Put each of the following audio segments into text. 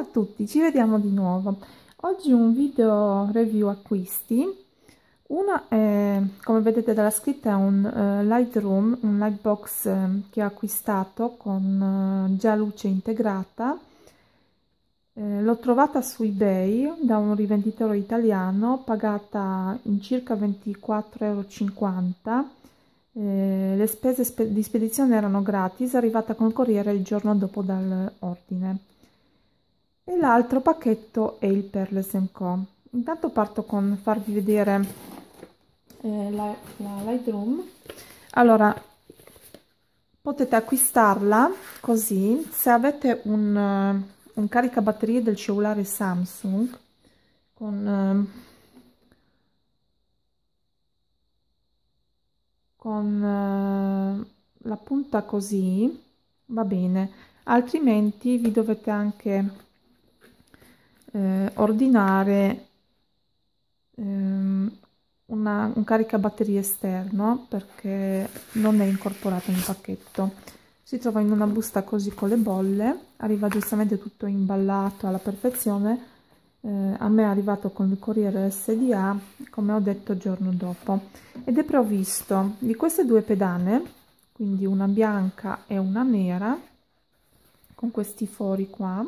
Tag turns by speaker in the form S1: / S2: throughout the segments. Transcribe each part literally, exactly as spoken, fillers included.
S1: tutti, ci vediamo di nuovo. Oggi un video review acquisti. Una è, come vedete dalla scritta, è un uh, Lightroom, un Lightbox eh, che ho acquistato con uh, già luce integrata. Eh, l'ho trovata su eBay da un rivenditore italiano, pagata in circa ventiquattro e cinquanta euro. Eh, le spese spe di spedizione erano gratis, è arrivata col corriere il giorno dopo dall'ordine. E l'altro pacchetto è il Pearls and Co. Intanto parto con farvi vedere eh, la, la Lightroom. Allora, potete acquistarla così se avete un, uh, un caricabatterie del cellulare Samsung con, uh, con uh, la punta così, va bene, altrimenti vi dovete anche Eh, ordinare ehm, una, un caricabatterie esterno, perché non è incorporato nel pacchetto. Si trova in una busta così con le bolle, arriva giustamente tutto imballato alla perfezione. Eh, a me è arrivato con il corriere S D A, come ho detto, il giorno dopo, ed è provvisto di queste due pedane, quindi una bianca e una nera, con questi fori qua.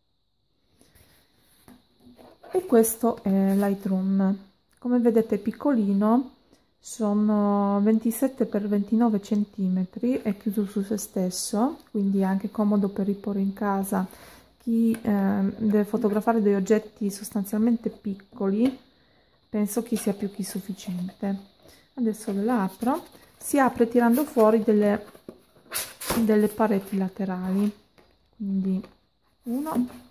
S1: E questo è Lightroom, come vedete è piccolino, sono ventisette per ventinove centimetri, è chiuso su se stesso, quindi è anche comodo per riporre in casa chi eh, deve fotografare degli oggetti sostanzialmente piccoli. Penso che sia più che sufficiente. Adesso la apro, si apre tirando fuori delle, delle pareti laterali, quindi uno.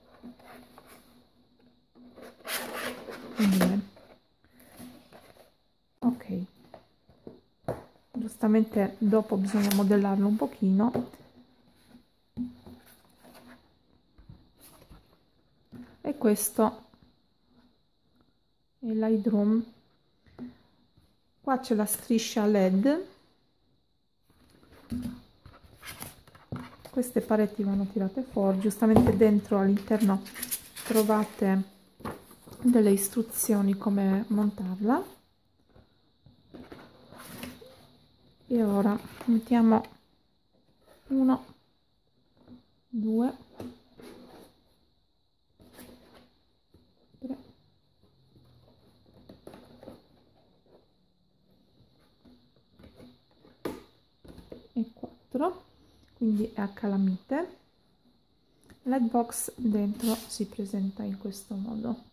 S1: Bene. Ok, giustamente dopo bisogna modellarlo un pochino, e questo è il Lightroom. Qua c'è la striscia L E D, queste pareti vanno tirate fuori, giustamente dentro all'interno trovate delle istruzioni come montarla. E ora mettiamo uno, due, tre, e quattro, quindi è a calamite. Lightbox dentro si presenta in questo modo.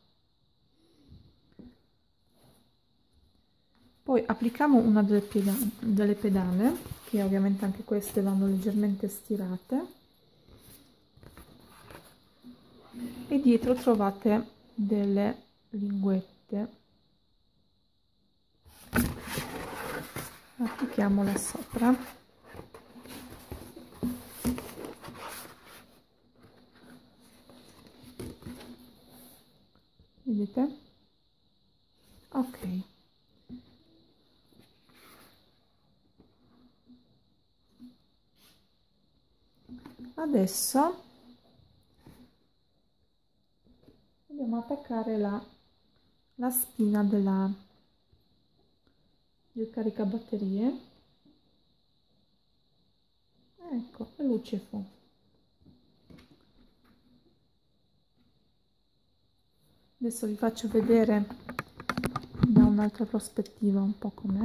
S1: Poi applichiamo una delle pedane, delle pedane, che ovviamente anche queste vanno leggermente stirate, e dietro trovate delle linguette. Applichiamola sopra. Vedete? Ok. Adesso dobbiamo attaccare la, la spina della, del caricabatterie. Ecco, e luce fu. Adesso vi faccio vedere da un'altra prospettiva un po' com'è.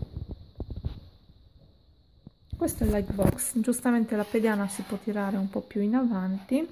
S1: Questo è il Lightbox, giustamente la pedana si può tirare un po' più in avanti.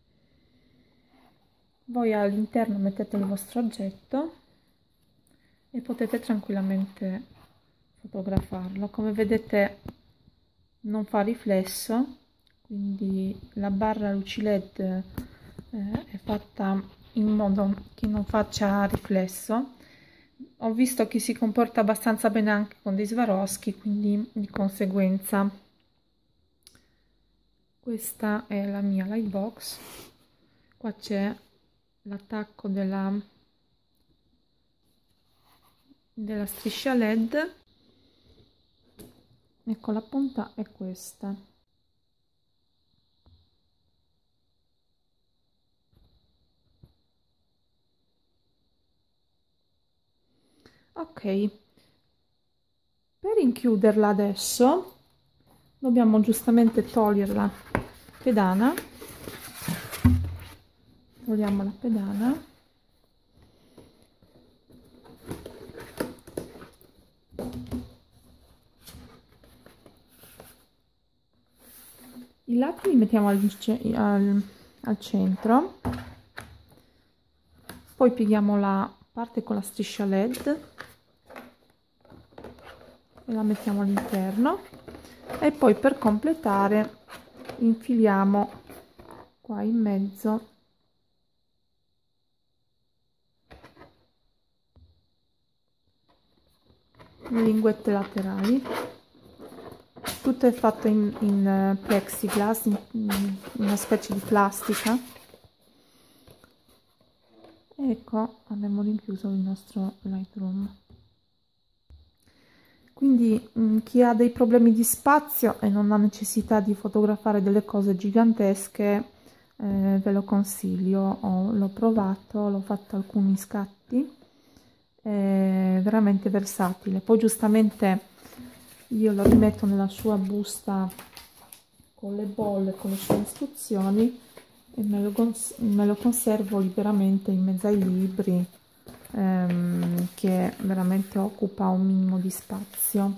S1: Voi all'interno mettete il vostro oggetto e potete tranquillamente fotografarlo. Come vedete non fa riflesso, quindi la barra luci L E D eh, è fatta in modo che non faccia riflesso. Ho visto che si comporta abbastanza bene anche con dei Swarovski, quindi di conseguenza questa è la mia Lightbox. Qua c'è l'attacco della, della striscia L E D. Ecco, la punta è questa. Ok, per inchiuderla adesso dobbiamo giustamente togliere la pedana. Togliamo la pedana. I lati li mettiamo al, al, al centro, poi pieghiamo la parte con la striscia led e la mettiamo all'interno, e poi per completare infiliamo qua in mezzo le linguette laterali. Tutto è fatto in, in plexiglass, in, in una specie di plastica. Ecco, abbiamo rinchiuso il nostro Lightroom. Quindi mh, chi ha dei problemi di spazio e non ha necessità di fotografare delle cose gigantesche, eh, ve lo consiglio. L'ho provato, l'ho fatto alcuni scatti, è veramente versatile. Poi giustamente io lo rimetto nella sua busta con le bolle, con le sue istruzioni, e me lo, me lo conservo liberamente in mezzo ai libri, ehm, che veramente occupa un minimo di spazio.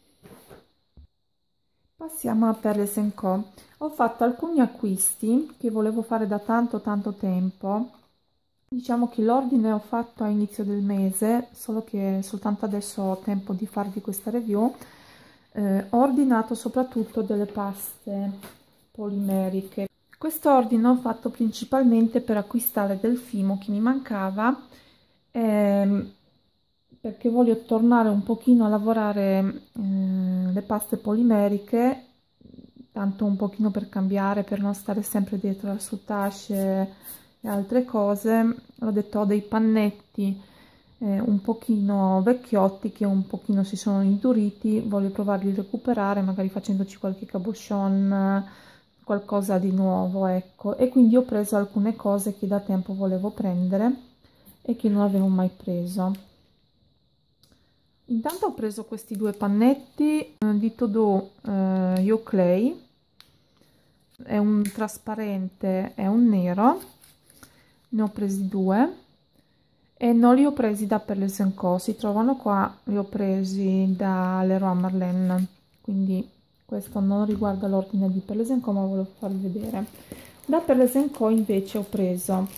S1: Passiamo a Perles and Co. Ho fatto alcuni acquisti che volevo fare da tanto tanto tempo. Diciamo che l'ordine ho fatto a inizio del mese, solo che soltanto adesso ho tempo di farvi questa review. Eh, ho ordinato soprattutto delle paste polimeriche. Questo ordine ho fatto principalmente per acquistare del fimo che mi mancava, ehm, perché voglio tornare un pochino a lavorare eh, le paste polimeriche, tanto un pochino per cambiare, per non stare sempre dietro al soutache e altre cose. Ho detto, ho dei pannetti eh, un pochino vecchiotti che un pochino si sono induriti, voglio provarli a recuperare, magari facendoci qualche cabochon, qualcosa di nuovo, ecco. E quindi ho preso alcune cose che da tempo volevo prendere e che non avevo mai preso. Intanto ho preso questi due pannetti eh, di Todo eh, Yo Clay, è un trasparente e un nero, ne ho presi due e non li ho presi da Perles and Co, si trovano qua, li ho presi da Leroy Merlin, quindi questo non riguarda l'ordine di Perles and Co, ma volevo farvi vedere. Da Perles and Co invece ho preso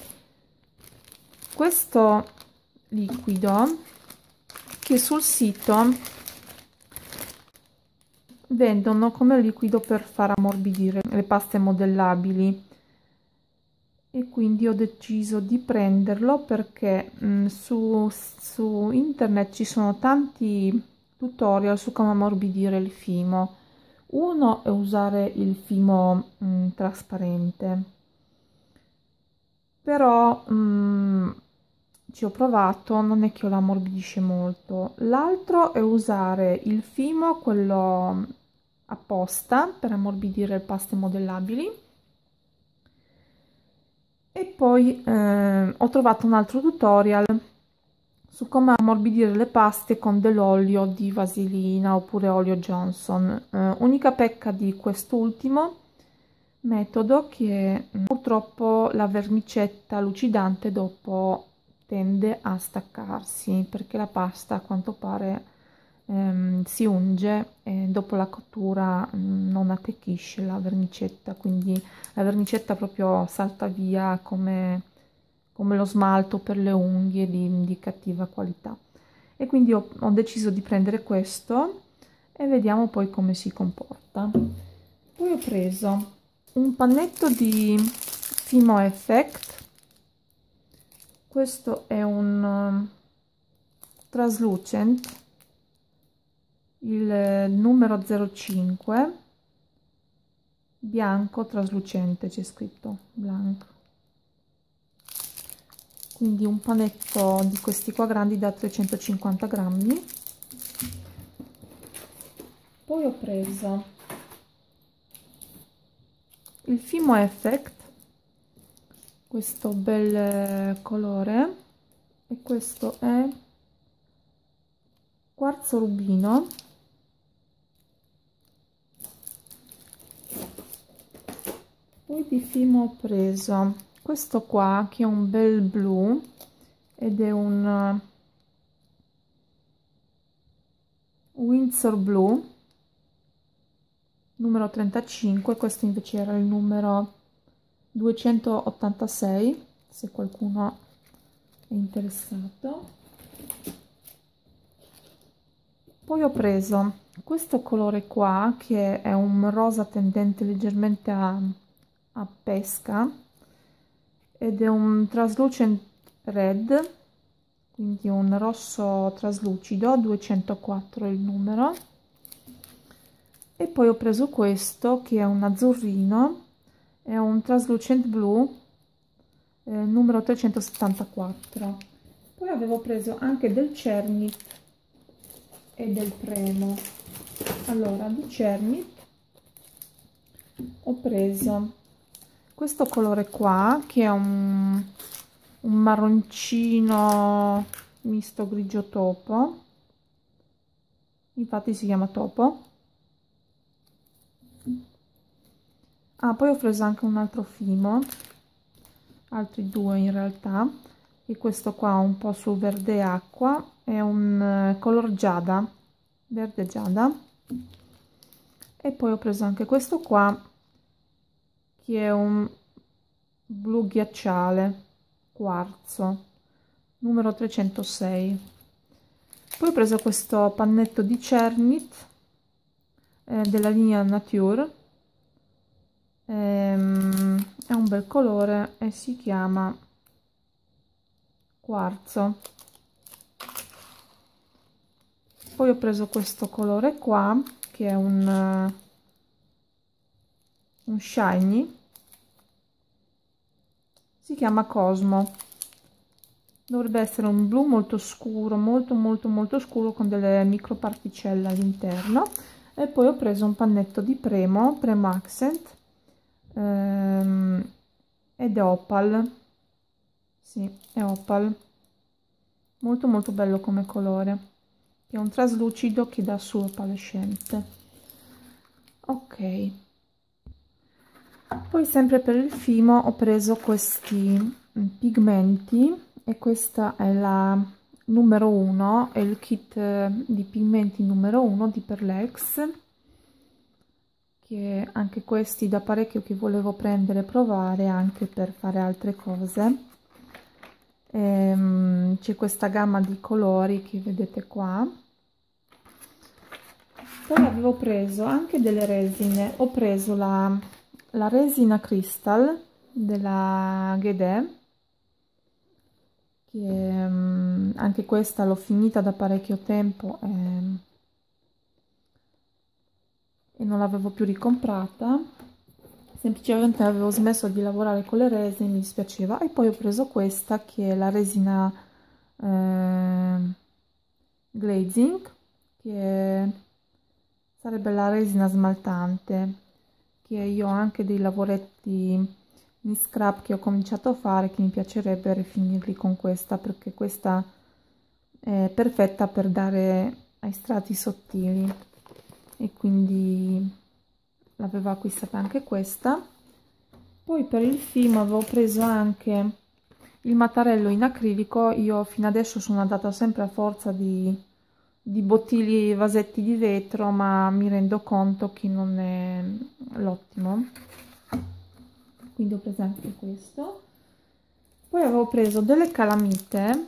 S1: questo liquido che sul sito vendono come liquido per far ammorbidire le paste modellabili, e quindi ho deciso di prenderlo perché mh, su, su internet ci sono tanti tutorial su come ammorbidire il fimo. Uno è usare il fimo mh, trasparente, però mh, ci ho provato, non è che lo ammorbidisce molto. L'altro è usare il fimo, quello apposta per ammorbidire le paste modellabili. E poi eh, ho trovato un altro tutorial su come ammorbidire le paste con dell'olio di vaselina oppure olio Johnson. Eh, unica pecca di quest'ultimo metodo che purtroppo la vermicetta lucidante dopo tende a staccarsi, perché la pasta a quanto pare ehm, si unge e dopo la cottura mh, non attecchisce la vermicetta, quindi la vermicetta proprio salta via come, come lo smalto per le unghie di, di cattiva qualità. E quindi ho, ho deciso di prendere questo e vediamo poi come si comporta. Poi ho preso un pannetto di Fimo Effect. Questo è un um, translucent, il eh, numero zero cinque, bianco traslucente, c'è scritto blanco. Quindi un panetto di questi qua grandi da trecentocinquanta grammi. Poi ho preso il Fimo Effect, questo bel colore, e questo è quarzo rubino, poi di fimo ho preso questo qua che è un bel blu ed è un Winsor blu numero trentacinque. Questo invece era il numero duecentottantasei, se qualcuno è interessato. Poi ho preso questo colore qua che è un rosa tendente leggermente a, a pesca ed è un translucent red, quindi un rosso traslucido, duecentoquattro è il numero. E poi ho preso questo che è un azzurrino, è un translucent blu, eh, numero trecentosettantaquattro. Poi avevo preso anche del Cernit e del Premo. Allora, di Cernit ho preso questo colore qua che è un, un marroncino misto grigio topo, infatti si chiama topo. Ah, poi ho preso anche un altro fimo, altri due in realtà, e questo qua un po' sul verde acqua, è un uh, color giada, verde giada. E poi ho preso anche questo qua che è un blu ghiacciale quarzo numero trecentosei. Poi ho preso questo pannetto di Cernit eh, della linea Nature. Ehm, è un bel colore e si chiama quarzo. Poi ho preso questo colore qua che è un, uh, un shiny, si chiama Cosmo, dovrebbe essere un blu molto scuro, molto molto molto scuro con delle micro particelle all'interno. E poi ho preso un pannetto di Premo, Premo Accent ehm, ed è opal, sì, è opal, molto molto bello come colore, è un traslucido che dà su opalescente. Ok, poi sempre per il fimo ho preso questi pigmenti e questa è la numero uno, è il kit di pigmenti numero uno di Perlex, che anche questi da parecchio che volevo prendere e provare anche per fare altre cose. C'è questa gamma di colori che vedete qua. Poi avevo preso anche delle resine, ho preso la, la resina Crystal della Guedé, che um, anche questa l'ho finita da parecchio tempo e, e non l'avevo più ricomprata, semplicemente avevo smesso di lavorare con le resine, mi dispiaceva. E poi ho preso questa che è la resina eh, glazing, che sarebbe la resina smaltante, che io ho anche dei lavoretti in scrap che ho cominciato a fare, che mi piacerebbe rifinirli con questa, perché questa è perfetta per dare ai strati sottili, e quindi l'avevo acquistata anche questa. Poi per il fimo avevo preso anche il mattarello in acrilico. Io fino adesso sono andata sempre a forza di di bottiglie e vasetti di vetro, ma mi rendo conto che non è l'ottimo, quindi ho preso anche questo. Poi avevo preso delle calamite,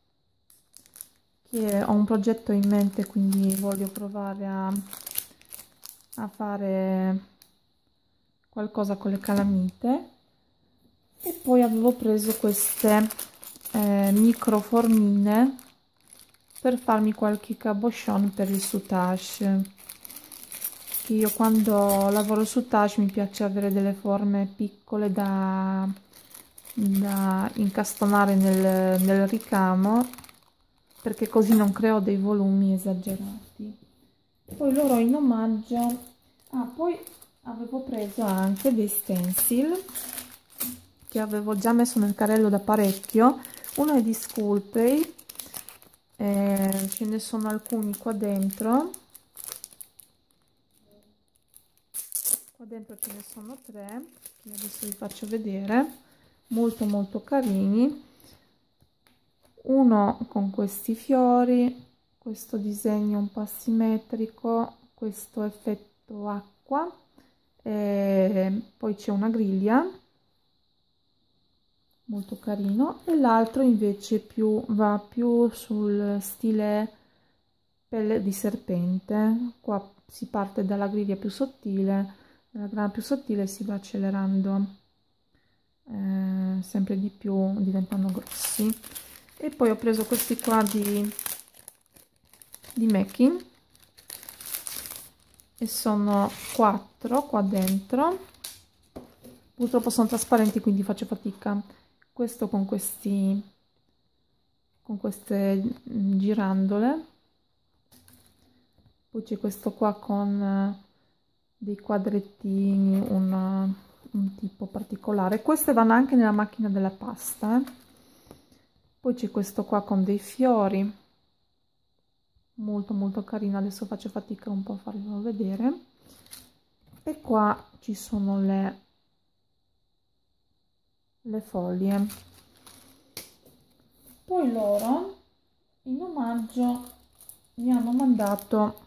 S1: che ho un progetto in mente, quindi voglio provare a, a fare qualcosa con le calamite. E poi avevo preso queste eh, micro formine per farmi qualche cabochon per il soutage. Io quando lavoro soutage mi piace avere delle forme piccole da, da incastonare nel, nel ricamo, perché così non creo dei volumi esagerati. Poi loro in omaggio, ah poi avevo preso anche dei stencil che avevo già messo nel carrello da parecchio. Uno è di Sculpey, Eh, ce ne sono alcuni qua dentro. Qua dentro ce ne sono tre, che adesso vi faccio vedere, molto molto carini. Uno con questi fiori, questo disegno un po' asimmetrico, questo effetto acqua, e poi c'è una griglia, molto carino, e l'altro invece più va più sul stile pelle di serpente. Qua si parte dalla griglia più sottile, dalla grana più sottile si va accelerando eh, sempre di più, diventando grossi. E poi ho preso questi qua di, di Meckin, e sono quattro qua dentro. Purtroppo sono trasparenti, quindi faccio fatica. Questo con questi con queste girandole, poi c'è questo qua con dei quadrettini, un, un tipo particolare. Queste vanno anche nella macchina della pasta, eh. Poi c'è questo qua con dei fiori, molto molto carino, adesso faccio fatica un po' a farvelo vedere. E qua ci sono le, le foglie. Poi loro in omaggio mi hanno mandato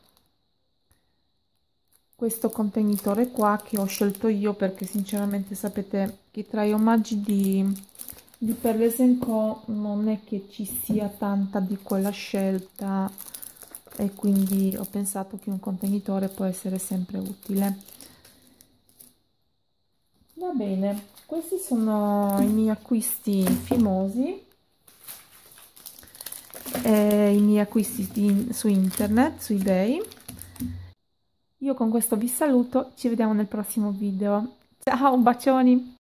S1: questo contenitore qua, che ho scelto io perché sinceramente sapete che tra gli omaggi di di Perles and Co non è che ci sia tanta di quella scelta, e quindi ho pensato che un contenitore può essere sempre utile. Va bene, questi sono i miei acquisti fimosi, eh, i miei acquisti di, su internet, su eBay. Io con questo vi saluto, ci vediamo nel prossimo video. Ciao, bacioni!